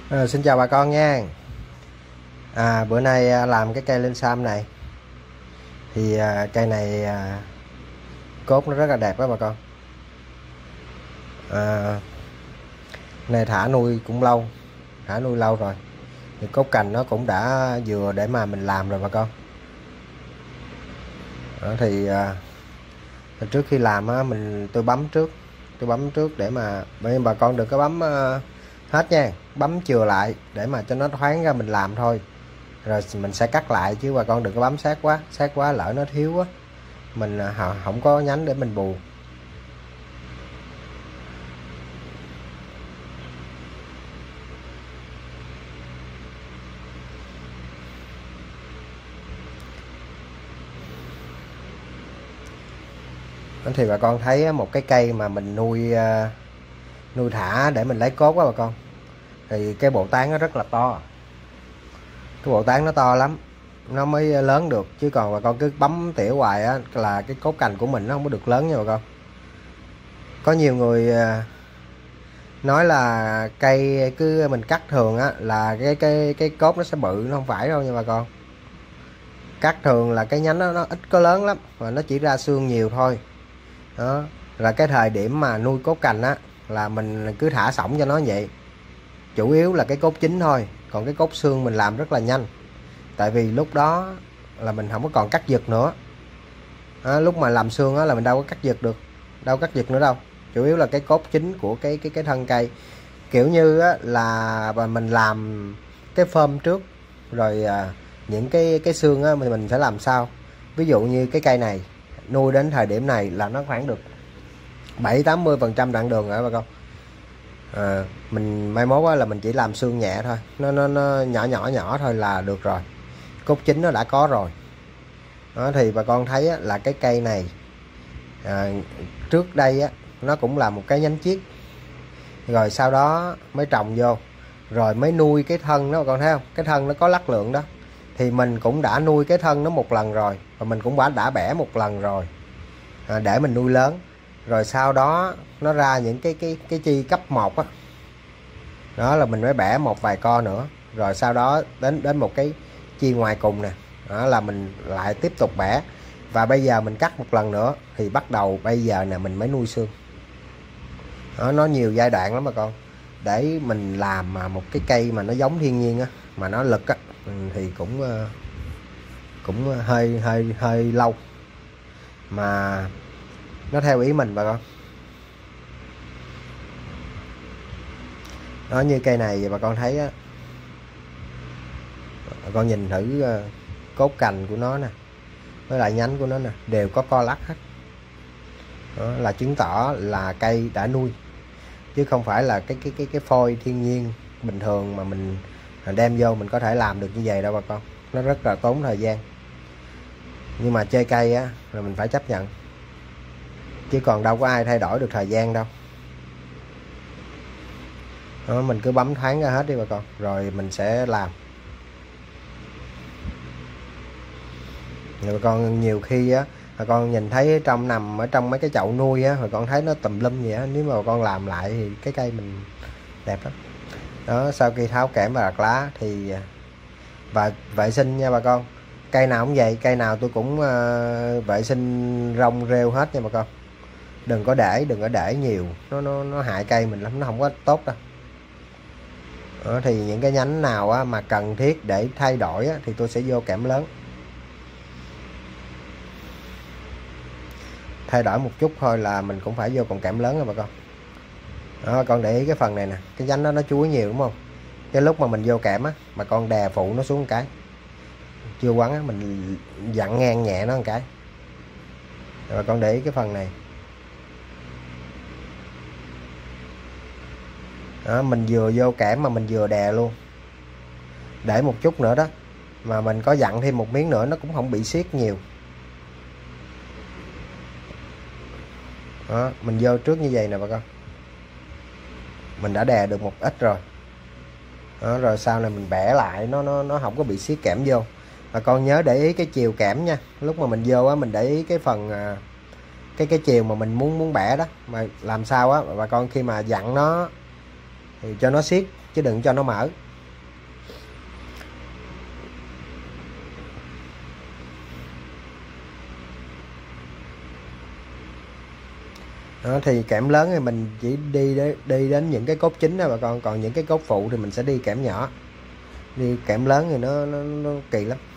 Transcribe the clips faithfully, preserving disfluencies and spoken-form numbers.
À, xin chào bà con nha. À, bữa nay à, làm cái cây lên sam này thì à, cây này à, cốt nó rất là đẹp đó bà con. À, này thả nuôi cũng lâu, thả nuôi lâu rồi thì cốt cành nó cũng đã vừa để mà mình làm rồi bà con. Đó, thì à, trước khi làm á, mình tôi bấm trước, tôi bấm trước để mà bởi bà con đừng có bấm à, hết nha, bấm chừa lại để mà cho nó thoáng ra mình làm thôi. Rồi mình sẽ cắt lại chứ bà con đừng có bấm sát quá, sát quá lỡ nó thiếu á, mình à, không có nhánh để mình bù. Đó thì bà con thấy một cái cây mà mình nuôi à, nuôi thả để mình lấy cốt á bà con, thì cái bộ tán nó rất là to, cái bộ tán nó to lắm nó mới lớn được, chứ còn bà con cứ bấm tỉa hoài á là cái cốt cành của mình nó không có được lớn nha bà con. Có nhiều người à, nói là cây cứ mình cắt thường á là cái cái cái cốt nó sẽ bự, nó không phải đâu nha bà con. Cắt thường là cái nhánh nó, nó ít có lớn lắm và nó chỉ ra xương nhiều thôi. Đó là cái thời điểm mà nuôi cốt cành á là mình cứ thả sổng cho nó vậy, chủ yếu là cái cốt chính thôi, còn cái cốt xương mình làm rất là nhanh, tại vì lúc đó là mình không có còn cắt giật nữa. Đó, lúc mà làm xương á là mình đâu có cắt giật được, đâu cắt giật nữa đâu, chủ yếu là cái cốt chính của cái cái cái thân cây. Kiểu như á, là mình làm cái phơm trước rồi à, những cái cái xương á mình mình sẽ làm sao. Ví dụ như cái cây này nuôi đến thời điểm này là nó khoảng được bảy tám mươi phần trăm đoạn đường rồi bà con. À, mình mai mốt á, là mình chỉ làm xương nhẹ thôi, nó, nó nó nhỏ nhỏ nhỏ thôi là được rồi, cốt chính nó đã có rồi. Đó thì bà con thấy á, là cái cây này à, trước đây á nó cũng là một cái nhánh chiết, rồi sau đó mới trồng vô, rồi mới nuôi cái thân đó bà con thấy không, cái thân nó có lắc lượng đó, thì mình cũng đã nuôi cái thân nó một lần rồi, và mình cũng đã đã bẻ một lần rồi à, để mình nuôi lớn. Rồi sau đó nó ra những cái cái cái chi cấp một á, đó là mình mới bẻ một vài co nữa, rồi sau đó đến đến một cái chi ngoài cùng nè, đó là mình lại tiếp tục bẻ, và bây giờ mình cắt một lần nữa thì bắt đầu bây giờ nè mình mới nuôi xương. Đó, nó nhiều giai đoạn lắm bà con, để mình làm mà một cái cây mà nó giống thiên nhiên á, mà nó lực á thì cũng cũng hơi hơi hơi lâu, mà nó theo ý mình bà con. Đó, như cây này bà con thấy á, bà con nhìn thử uh, cốt cành của nó nè, với lại nhánh của nó nè đều có co lắc hết. Đó là chứng tỏ là cây đã nuôi, chứ không phải là cái cái cái cái phôi thiên nhiên bình thường mà mình đem vô mình có thể làm được như vậy đâu bà con, nó rất là tốn thời gian. Nhưng mà chơi cây á là mình phải chấp nhận, chứ còn đâu có ai thay đổi được thời gian đâu. Đó, mình cứ bấm thoáng ra hết đi bà con, rồi mình sẽ làm. Rồi bà con nhiều khi á bà con nhìn thấy trong nằm ở trong mấy cái chậu nuôi á, bà con thấy nó tùm lum vậy á, nếu mà bà con làm lại thì cái cây mình đẹp lắm. Đó, sau khi tháo kẽm và đặt lá thì và vệ sinh nha bà con, cây nào cũng vậy, cây nào tôi cũng uh, vệ sinh rong rêu hết nha bà con, đừng có để đừng có để nhiều, nó nó nó hại cây mình lắm, nó không có tốt đâu. Đó, thì những cái nhánh nào á, mà cần thiết để thay đổi á, thì tôi sẽ vô kẽm lớn, thay đổi một chút thôi là mình cũng phải vô còn kẽm lớn rồi bà con. Đó, con để ý cái phần này nè, cái nhánh đó nó chuối nhiều đúng không, cái lúc mà mình vô kẽm á mà con đè phụ nó xuống một cái, chưa quắn á, mình dặn ngang nhẹ nó một cái. Rồi con để ý cái phần này. Đó, mình vừa vô kẽm mà mình vừa đè luôn, để một chút nữa đó mà mình có dặn thêm một miếng nữa nó cũng không bị siết nhiều. Đó, mình vô trước như vậy nè bà con, mình đã đè được một ít rồi. Đó, rồi sau này mình bẻ lại nó nó nó không có bị siết kẽm vô. Bà con nhớ để ý cái chiều kẽm nha, lúc mà mình vô á mình để ý cái phần cái cái chiều mà mình muốn muốn bẻ đó, mà làm sao á bà con khi mà dặn nó thì cho nó siết chứ đừng cho nó mở. Đó, thì kẽm lớn thì mình chỉ đi đi đến những cái cốt chính đó bà con, còn những cái cốt phụ thì mình sẽ đi kẽm nhỏ. Đi kẽm lớn thì nó, nó, nó kỳ lắm.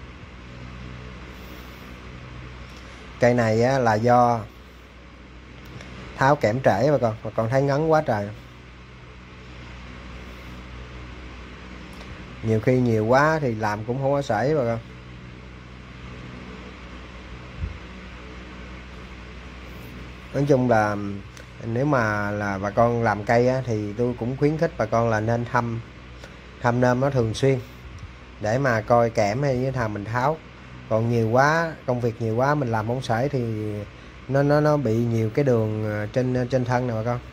Cây này á, là do tháo kẽm trễ bà con, bà con thấy ngắn quá trời. Nhiều khi nhiều quá thì làm cũng không có sể bà con. Nói chung là nếu mà là bà con làm cây á, thì tôi cũng khuyến khích bà con là nên thăm thăm nơm nó thường xuyên để mà coi kẽm hay như nào mình tháo. Còn nhiều quá, công việc nhiều quá mình làm không sể thì nó nó nó bị nhiều cái đường trên trên thân nè bà con.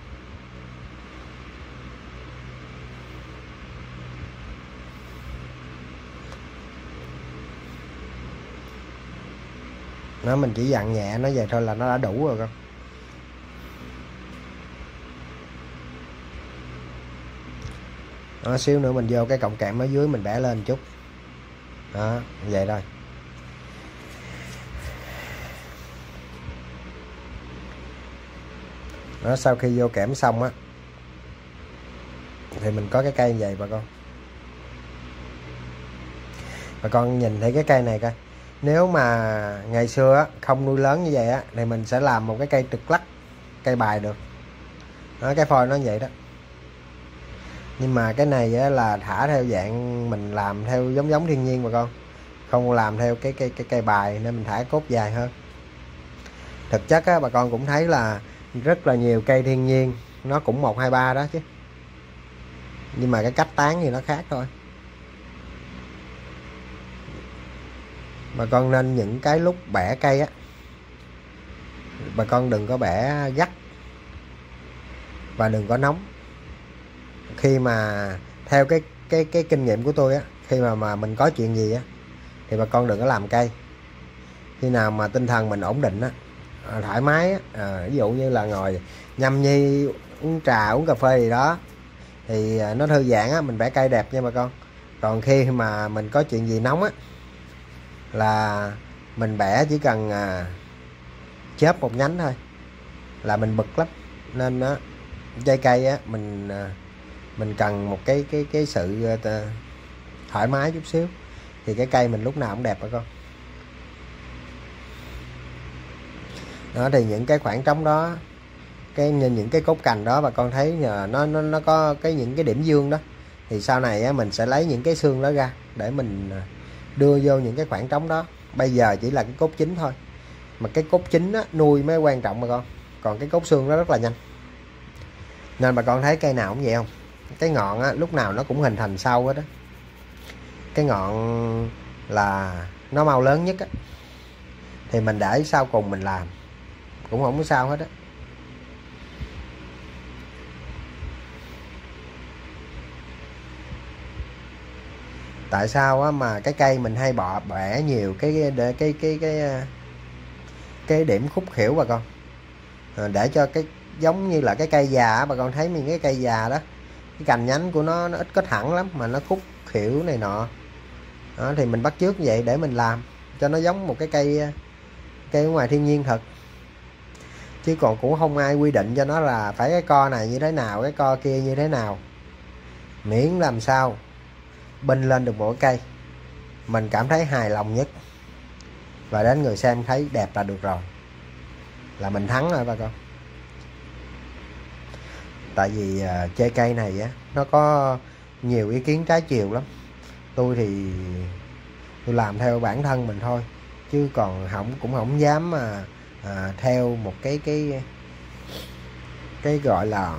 Nó mình chỉ dặn nhẹ nó vậy thôi là nó đã đủ rồi con. Đó, xíu nữa mình vô cái cọng kẽm ở dưới mình bẻ lên chút. Đó, vậy thôi. Đó, sau khi vô kẽm xong á thì mình có cái cây như vậy bà con. Bà con nhìn thấy cái cây này coi. Nếu mà ngày xưa á, không nuôi lớn như vậy á thì mình sẽ làm một cái cây trực lắc, cây bài được. Đó, cái phôi nó như vậy đó. Nhưng mà cái này á, là thả theo dạng mình làm theo giống giống thiên nhiên bà con, không làm theo cái cái cái cây bài nên mình thả cốt dài hơn. Thực chất á, bà con cũng thấy là rất là nhiều cây thiên nhiên nó cũng một hai ba đó chứ, nhưng mà cái cách tán thì nó khác thôi. Bà con nên những cái lúc bẻ cây á, bà con đừng có bẻ gắt và đừng có nóng. Khi mà theo cái cái cái kinh nghiệm của tôi á, khi mà mà mình có chuyện gì á thì bà con đừng có làm cây. Khi nào mà tinh thần mình ổn định á, thoải mái á, à, ví dụ như là ngồi nhâm nhi uống trà uống cà phê gì đó thì nó thư giãn á, mình bẻ cây đẹp nha bà con. Còn khi mà mình có chuyện gì nóng á là mình bẻ chỉ cần à, chớp một nhánh thôi là mình bực lắm. Nên á, trái cây á mình à, mình cần một cái cái cái sự uh, thoải mái chút xíu thì cái cây mình lúc nào cũng đẹp bà con. Đó, thì những cái khoảng trống đó, cái những cái cốt cành đó bà con thấy nhờ nó nó nó có cái những cái điểm dương đó thì sau này á, mình sẽ lấy những cái xương đó ra để mình đưa vô những cái khoảng trống đó. Bây giờ chỉ là cái cốt chính thôi, mà cái cốt chính á, nuôi mới quan trọng bà con, còn cái cốt xương nó rất là nhanh. Nên bà con thấy cây nào cũng vậy không, cái ngọn á, lúc nào nó cũng hình thành sau hết đó. Cái ngọn là nó mau lớn nhất á, thì mình để sau cùng mình làm cũng không có sao hết á. Tại sao á, mà cái cây mình hay bỏ bẻ nhiều cái cái cái cái cái cái điểm khúc khỉu bà con, để cho cái giống như là cái cây già á, bà con thấy những cái cây già đó cái cành nhánh của nó nó ít có thẳng lắm mà nó khúc khỉu này nọ. Đó, thì mình bắt chước vậy để mình làm cho nó giống một cái cây cây ở ngoài thiên nhiên thật, chứ còn cũng không ai quy định cho nó là phải cái co này như thế nào, cái co kia như thế nào. Miễn làm sao binh lên được mỗi cây mình cảm thấy hài lòng nhất và đến người xem thấy đẹp là được rồi, là mình thắng rồi bà con. Tại vì uh, chơi cây này á nó có nhiều ý kiến trái chiều lắm. Tôi thì tôi làm theo bản thân mình thôi, chứ còn không cũng không dám mà à, theo một cái cái cái gọi là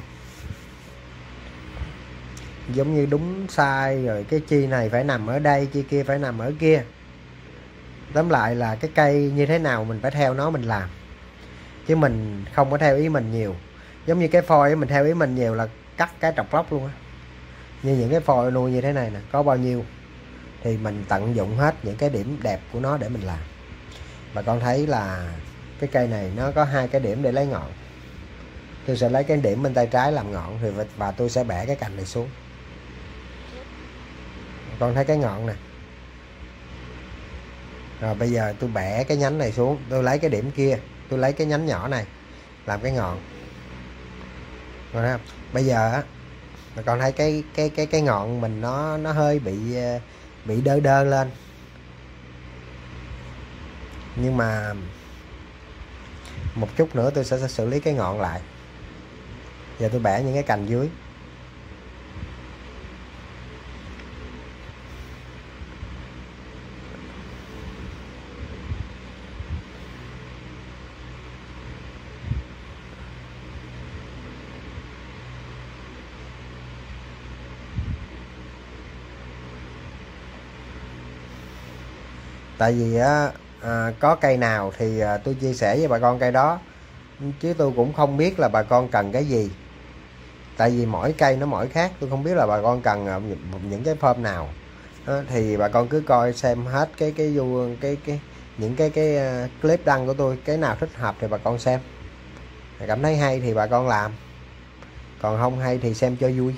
giống như đúng sai rồi cái chi này phải nằm ở đây, chi kia phải nằm ở kia. Tóm lại là cái cây như thế nào mình phải theo nó mình làm, chứ mình không có theo ý mình nhiều. Giống như cái phôi ấy, mình theo ý mình nhiều là cắt cái trọc lóc luôn á. Như những cái phôi nuôi như thế này nè, có bao nhiêu thì mình tận dụng hết những cái điểm đẹp của nó để mình làm. Bà con thấy là cái cây này nó có hai cái điểm để lấy ngọn. Tôi sẽ lấy cái điểm bên tay trái làm ngọn thì và tôi sẽ bẻ cái cành này xuống. Con thấy cái ngọn nè. Rồi bây giờ tôi bẻ cái nhánh này xuống, tôi lấy cái điểm kia, tôi lấy cái nhánh nhỏ này làm cái ngọn. Rồi thấy không? Bây giờ á, mà con thấy cái cái cái cái ngọn mình nó nó hơi bị bị đơ đơ lên. Nhưng mà một chút nữa tôi sẽ, sẽ xử lý cái ngọn lại. Giờ tôi bẻ những cái cành dưới. Tại vì á, à, có cây nào thì à, tôi chia sẻ với bà con cây đó, chứ tôi cũng không biết là bà con cần cái gì. Tại vì mỗi cây nó mỗi khác, tôi không biết là bà con cần à, những cái form nào. Đó, thì bà con cứ coi xem hết cái cái cái cái, cái những cái cái uh, clip đăng của tôi, cái nào thích hợp thì bà con xem, cảm thấy hay thì bà con làm, còn không hay thì xem cho vui.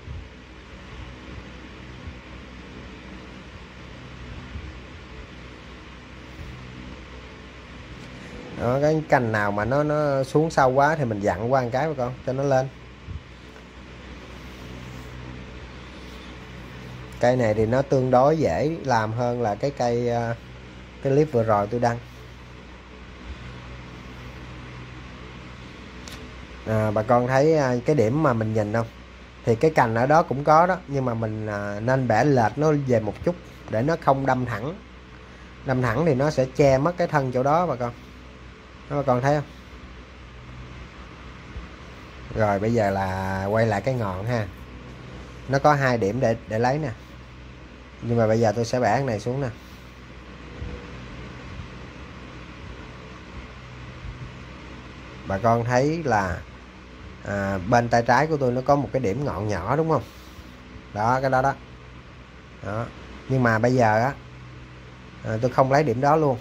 Đó, cái cành nào mà nó nó xuống sâu quá thì mình dặn qua một cái bà con cho nó lên. Cây này thì nó tương đối dễ làm hơn là cái cây cái clip vừa rồi tôi đăng. À, bà con thấy cái điểm mà mình nhìn không, thì cái cành ở đó cũng có đó, nhưng mà mình à, nên bẻ lệch nó về một chút để nó không đâm thẳng. Đâm thẳng thì nó sẽ che mất cái thân chỗ đó bà con. Đó, bà con thấy không? Rồi bây giờ là quay lại cái ngọn ha. Nó có hai điểm để để lấy nè. Nhưng mà bây giờ tôi sẽ bẻ cái này xuống nè. Bà con thấy là à, bên tay trái của tôi nó có một cái điểm ngọn nhỏ đúng không? Đó, cái đó đó. Đó. Nhưng mà bây giờ á, à, tôi không lấy điểm đó luôn.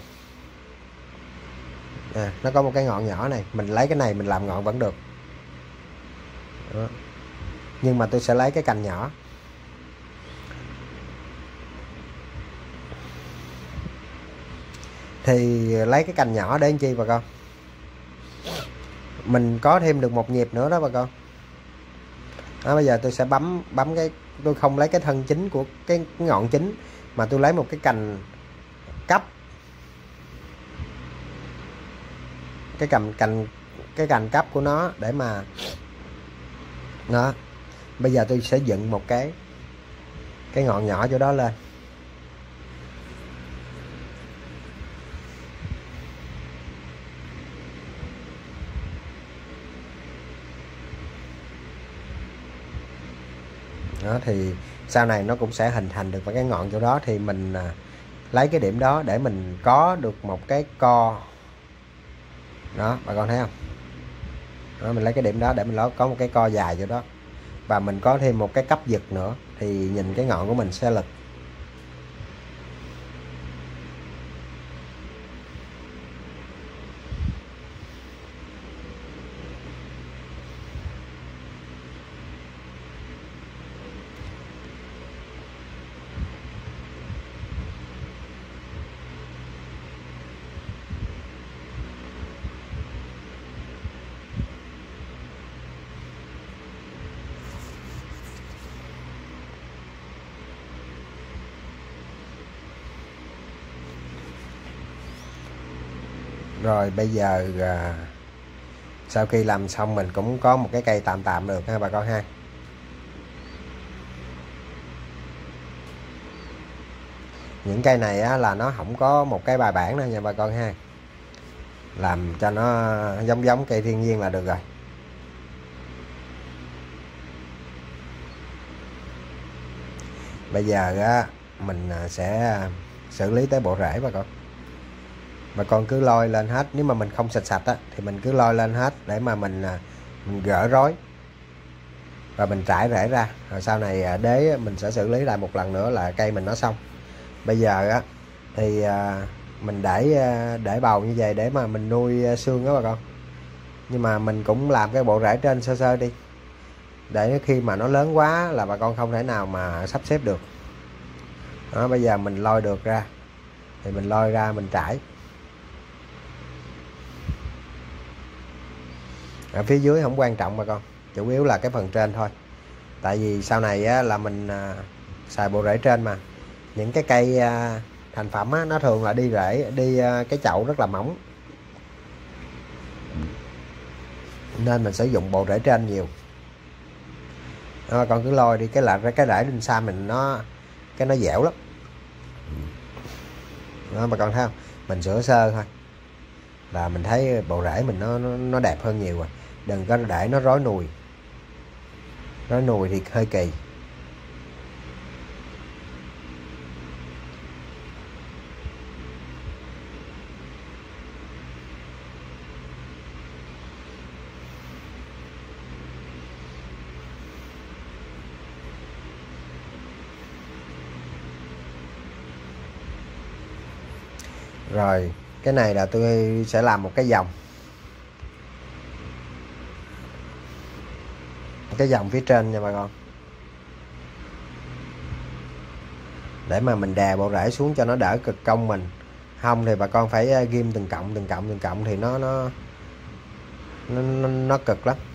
À, nó có một cái ngọn nhỏ này, mình lấy cái này mình làm ngọn vẫn được. Đó. Nhưng mà tôi sẽ lấy cái cành nhỏ. Thì lấy cái cành nhỏ để làm chi bà con? Mình có thêm được một nhịp nữa đó bà con. Đó, bây giờ tôi sẽ bấm bấm cái, tôi không lấy cái thân chính của cái, cái ngọn chính, mà tôi lấy một cái cành cấp, cái cành cành cái cành cấp của nó để mà đó. Bây giờ tôi sẽ dựng một cái cái ngọn nhỏ chỗ đó lên. Đó, thì sau này nó cũng sẽ hình thành được cái ngọn chỗ đó, thì mình à, lấy cái điểm đó để mình có được một cái co. Đó, bà con thấy không? Đó, mình lấy cái điểm đó để mình có một cái co dài chỗ đó, và mình có thêm một cái cấp giật nữa, thì nhìn cái ngọn của mình sẽ lực. Rồi bây giờ à, sau khi làm xong mình cũng có một cái cây tạm tạm được ha bà con ha. Những cây này á, là nó không có một cái bài bản đâu nha bà con ha. Làm cho nó giống giống cây thiên nhiên là được rồi. Bây giờ á, mình sẽ xử lý tới bộ rễ bà con. Bà con cứ lôi lên hết. Nếu mà mình không sạch sạch á, thì mình cứ lôi lên hết để mà mình, mình gỡ rối và mình trải rễ ra. Rồi sau này đế mình sẽ xử lý lại một lần nữa là cây mình nó xong. Bây giờ á thì mình để để bầu như vậy để mà mình nuôi xương đó bà con. Nhưng mà mình cũng làm cái bộ rễ trên sơ sơ đi, để khi mà nó lớn quá là bà con không thể nào mà sắp xếp được. Đó, bây giờ mình lôi được ra thì mình lôi ra mình trải. Ở phía dưới không quan trọng bà con, chủ yếu là cái phần trên thôi. Tại vì sau này á, là mình à, xài bộ rễ trên mà. Những cái cây à, thành phẩm á, nó thường là đi rễ, đi à, cái chậu rất là mỏng, nên mình sử dụng bộ rễ trên nhiều. Đó, con cứ lôi đi, cái là cái rễ đinh sam mình nó cái nó dẻo lắm. Đó, bà con thấy không, mình sửa sơ thôi là mình thấy bộ rễ mình nó nó, nó đẹp hơn nhiều rồi. Đừng có để nó rối nùi, rối nùi thì hơi kỳ. Rồi cái này là tôi sẽ làm một cái vòng, cái vòng phía trên nha bà con, để mà mình đè bộ rễ xuống cho nó đỡ cực công mình. Không thì bà con phải ghim từng cộng từng cộng từng cộng thì nó nó nó, nó, nó cực lắm.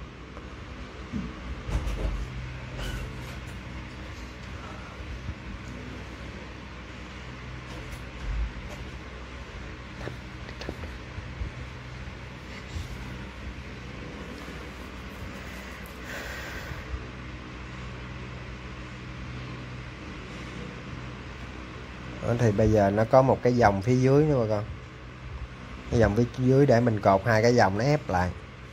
Đó, thì bây giờ nó có một cái vòng phía dưới nữa bà con, cái vòng phía dưới để mình cột hai cái vòng nó ép lại.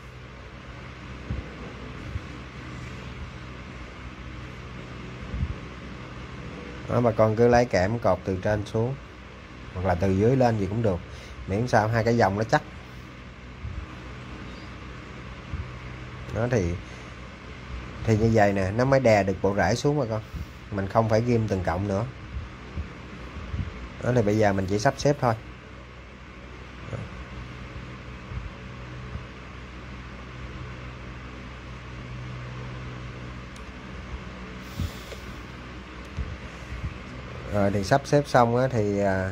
Đó, bà con cứ lấy kẽm cột từ trên xuống hoặc là từ dưới lên gì cũng được, miễn sao hai cái vòng nó chắc. Đó thì thì như vậy nè, nó mới đè được bộ rễ xuống bà con, mình không phải ghim từng cộng nữa. Đó thì bây giờ mình chỉ sắp xếp thôi. Rồi thì sắp xếp xong á thì à,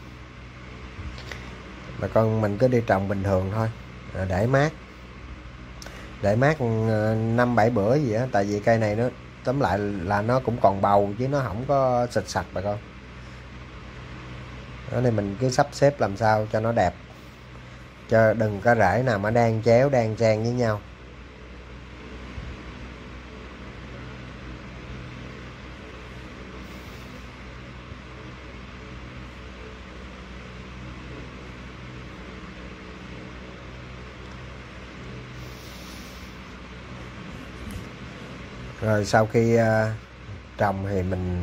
bà con mình cứ đi trồng bình thường thôi, à, để mát, để mát năm bảy bữa gì á. Tại vì cây này nó tóm lại là nó cũng còn bầu chứ nó không có xịt sạch bà con. Đó thì mình cứ sắp xếp làm sao cho nó đẹp, cho đừng có rễ nào mà đang chéo đang trang với nhau. Rồi sau khi uh, trồng thì mình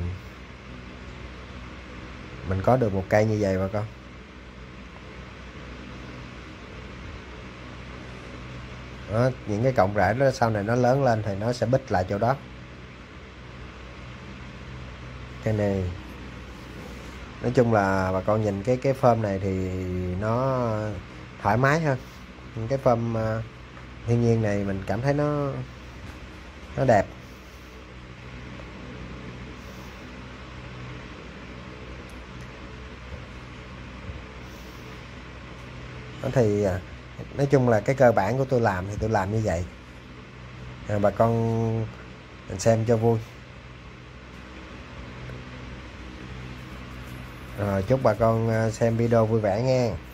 mình có được một cây như vậy bà con. Đó, những cái cọng rễ đó sau này nó lớn lên thì nó sẽ bít lại chỗ đó. Cái này nói chung là bà con nhìn cái cái phơm này thì nó thoải mái hơn. Những cái phơm uh, thiên nhiên này mình cảm thấy nó nó đẹp. Đó thì nói chung là cái cơ bản của tôi làm thì tôi làm như vậy, à, bà con mình xem cho vui. Rồi chúc bà con xem video vui vẻ nghe.